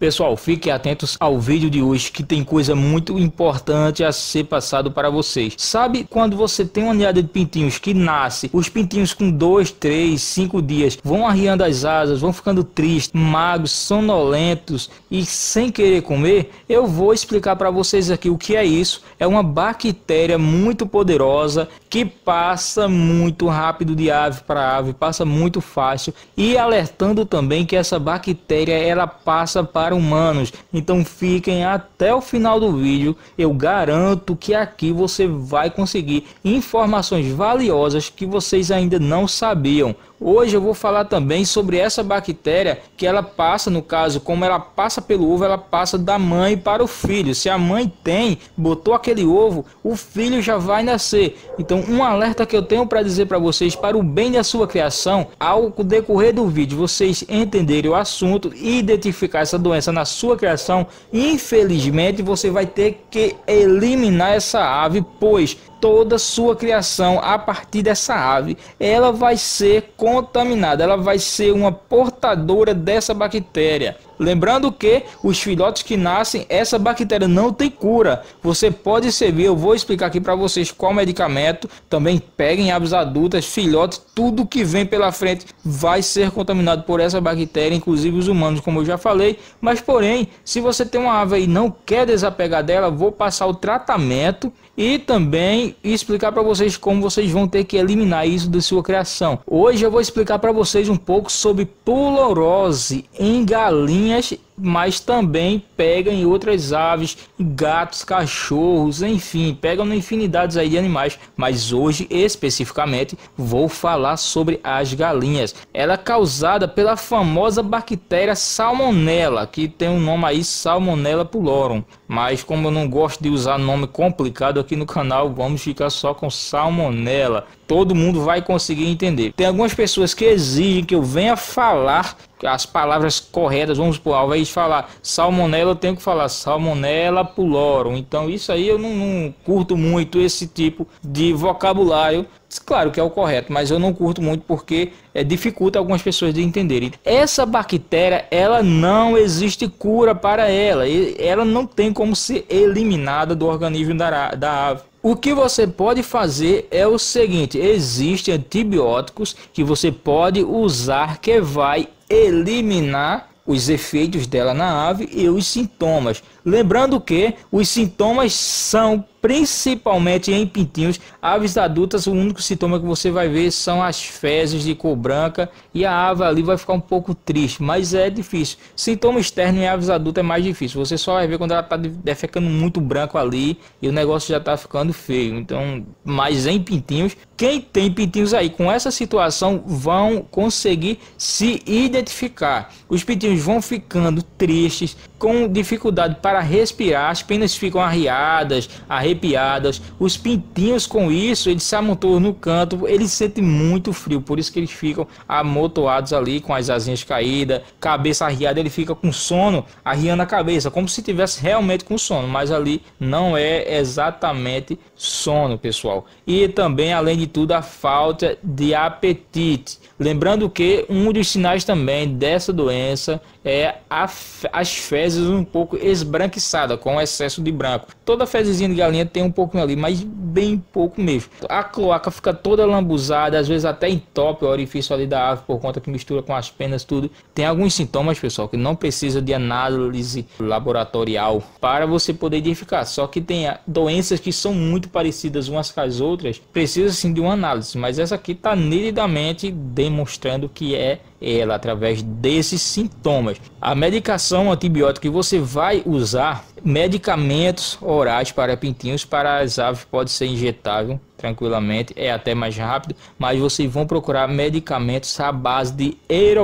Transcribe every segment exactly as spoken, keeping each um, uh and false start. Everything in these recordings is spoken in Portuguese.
Pessoal, fiquem atentos ao vídeo de hoje que tem coisa muito importante a ser passado para vocês. Sabe quando você tem uma ninhada de pintinhos que nasce, os pintinhos com dois, três, cinco dias vão arriando as asas, vão ficando tristes, magros, sonolentos e sem querer comer? Eu vou explicar para vocês aqui o que é isso. É uma bactéria muito poderosa que passa muito rápido de ave para ave, passa muito fácil, e alertando também que essa bactéria ela passa para humanos. Então fiquem até o final do vídeo, eu garanto que aqui você vai conseguir informações valiosas que vocês ainda não sabiam. Hoje eu vou falar também sobre essa bactéria que ela passa, no caso, como ela passa pelo ovo, ela passa da mãe para o filho. Se a mãe tem, botou aquele ovo, o filho já vai nascer. Então um alerta que eu tenho para dizer para vocês, para o bem da sua criação, ao decorrer do vídeo vocês entenderem o assunto e identificar essa doença na sua criação, infelizmente você vai ter que eliminar essa ave, pois toda sua criação a partir dessa ave ela vai ser contaminada, ela vai ser uma portadora dessa bactéria. Lembrando que os filhotes que nascem, essa bactéria não tem cura. Você pode servir, eu vou explicar aqui para vocês qual medicamento. Também peguem aves adultas, filhotes, tudo que vem pela frente vai ser contaminado por essa bactéria, inclusive os humanos, como eu já falei. Mas porém, se você tem uma ave e não quer desapegar dela, vou passar o tratamento e também explicar para vocês como vocês vão ter que eliminar isso da sua criação. Hoje eu vou explicar para vocês um pouco sobre pulorose em galinhas, mas também pega em outras aves, gatos, cachorros, enfim, pegam em infinidades aí de animais, mas hoje especificamente vou falar sobre as galinhas. Ela é causada pela famosa bactéria Salmonella, que tem um nome aí, Salmonella pulorum, mas como eu não gosto de usar nome complicado aqui no canal, vamos ficar só com Salmonella. Todo mundo vai conseguir entender. Tem algumas pessoas que exigem que eu venha falar as palavras corretas. Vamos por ao invés de falar Salmonella, eu tenho que falar Salmonella pulorum. Então isso aí eu não, não curto muito esse tipo de vocabulário. Claro que é o correto, mas eu não curto muito porque é, dificulta algumas pessoas de entenderem. Essa bactéria, ela não existe cura para ela. Ela não tem como ser eliminada do organismo da, da ave. O que você pode fazer é o seguinte: existem antibióticos que você pode usar que vai eliminar os efeitos dela na ave e os sintomas. Lembrando que os sintomas são principalmente em pintinhos. Aves adultas, o único sintoma que você vai ver são as fezes de cor branca e a ave ali vai ficar um pouco triste, mas é difícil. Sintoma externo em aves adultas é mais difícil. Você só vai ver quando ela está defecando muito branco ali e o negócio já está ficando feio. Então, mas em pintinhos, quem tem pintinhos aí com essa situação vão conseguir se identificar. Os pintinhos vão ficando tristes, com dificuldade para respirar, as penas ficam arriadas, arrepiadas. Os pintinhos com isso, eles se amontoam no canto, eles sentem muito frio, por isso que eles ficam amontoados ali com as asinhas caídas, cabeça arriada, ele fica com sono, arriando a cabeça, como se tivesse realmente com sono, mas ali não é exatamente sono, pessoal. E também, além de tudo, a falta de apetite. Lembrando que um dos sinais também dessa doença é a, as fezes um pouco esbranquiçadas, com excesso de branco. Toda fezezinha de galinha tem um pouquinho ali, mas bem pouco mesmo. A cloaca fica toda lambuzada, às vezes até entope o orifício ali da ave, por conta que mistura com as penas tudo. Tem alguns sintomas, pessoal, que não precisa de análise laboratorial para você poder identificar. Só que tem doenças que são muito parecidas umas com as outras, precisa sim de uma análise, mas essa aqui está nitidamente demonstrando que é ela através desses sintomas. A medicação antibiótica que você vai usar, medicamentos orais para pintinhos, para as aves pode ser injetável tranquilamente, é até mais rápido, mas vocês vão procurar medicamentos à base de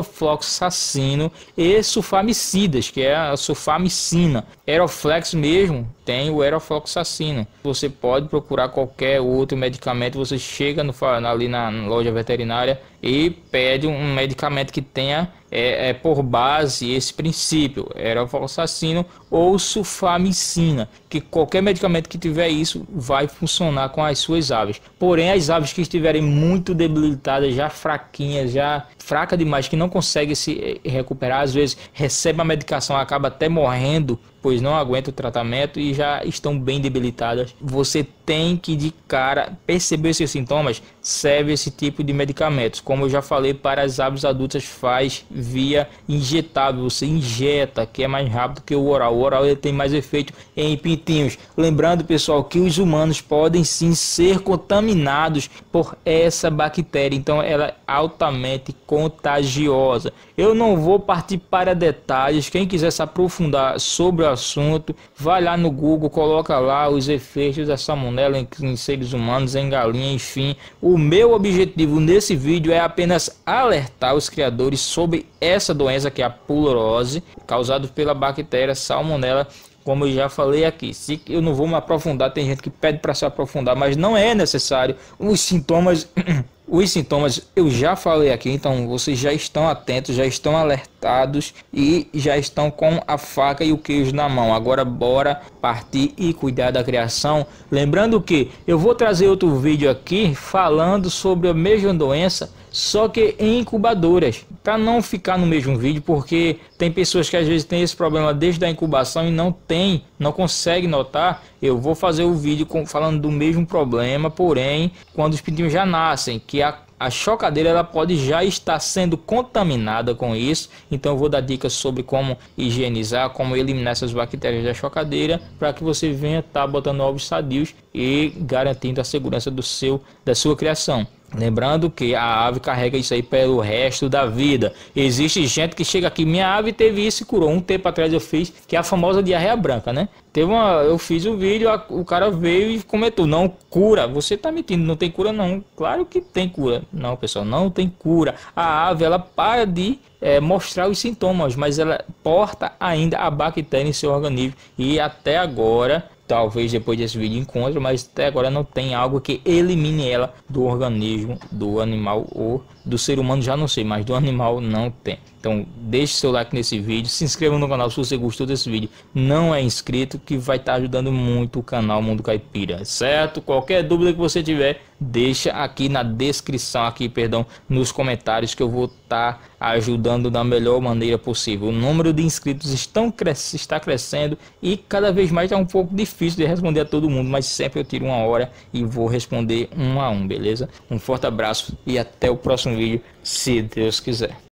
erofloxacino e sulfamicidas, que é a sulfamicina. Aeroflex mesmo tem o erofloxacino. Você pode procurar qualquer outro medicamento, você chega no, ali na loja veterinária e pede um medicamento que tenha é, é por base esse princípio, erofloxacino ou sulfamicina, que qualquer medicamento que tiver isso vai funcionar com as suas aves. Porém, as aves que estiverem muito debilitadas, já fraquinhas, já fraca demais, que não consegue se recuperar, às vezes recebe a medicação, acaba até morrendo, pois não aguenta o tratamento e já estão bem debilitadas. Você tem que de cara perceber esses sintomas, serve esse tipo de medicamentos. Como eu já falei, para as aves adultas faz via injetável, você injeta, que é mais rápido que o oral. O oral ele tem mais efeito em pintinhos. Lembrando, pessoal, que os humanos podem sim ser contaminados por essa bactéria, então ela é altamente contagiosa. Eu não vou partir para detalhes. Quem quiser se aprofundar sobre o assunto, vai lá no Google, coloca lá os efeitos da salmonela em, em seres humanos, em galinha, enfim. O meu objetivo nesse vídeo é apenas alertar os criadores sobre essa doença, que é a pulorose, causada pela bactéria salmonela. Como eu já falei aqui, se eu não vou me aprofundar, tem gente que pede para se aprofundar, mas não é necessário. Os sintomas Os sintomas eu já falei aqui, então vocês já estão atentos, já estão alertados e já estão com a faca e o queijo na mão. Agora bora partir e cuidar da criação. Lembrando que eu vou trazer outro vídeo aqui falando sobre a mesma doença, só que em incubadoras, para não ficar no mesmo vídeo, porque tem pessoas que às vezes tem esse problema desde a incubação e não tem, não consegue notar. Eu vou fazer o vídeo com, falando do mesmo problema, porém quando os pintinhos já nascem, que a, a chocadeira ela pode já estar sendo contaminada com isso. Então eu vou dar dicas sobre como higienizar, como eliminar essas bactérias da chocadeira, para que você venha estar tá botando ovos sadios e garantindo a segurança do seu, da sua criação. Lembrando que a ave carrega isso aí pelo resto da vida. Existe gente que chega aqui, minha ave teve isso e curou. Um tempo atrás eu fiz, que é a famosa diarreia branca, né? Teve uma, eu fiz o vídeo, a, o cara veio e comentou, não cura. Você tá mentindo, não tem cura não. Claro que tem cura. Não, pessoal, não tem cura. A ave, ela para de é, mostrar os sintomas, mas ela porta ainda a bactéria em seu organismo. E até agora, talvez depois desse vídeo encontre, mas até agora não tem algo que elimine ela do organismo do animal ou do ser humano, já não sei, mas do animal não tem. Então deixe seu like nesse vídeo, se inscreva no canal se você gostou desse vídeo, não é inscrito, que vai estar ajudando muito o canal Mundo Caipira, certo? Qualquer dúvida que você tiver, deixa aqui na descrição, aqui, perdão, nos comentários, que eu vou estar ajudando da melhor maneira possível. O número de inscritos estão cres está crescendo e cada vez mais é um pouco difícil de responder a todo mundo, mas sempre eu tiro uma hora e vou responder um a um, beleza? Um forte abraço e até o próximo vídeo, se Deus quiser.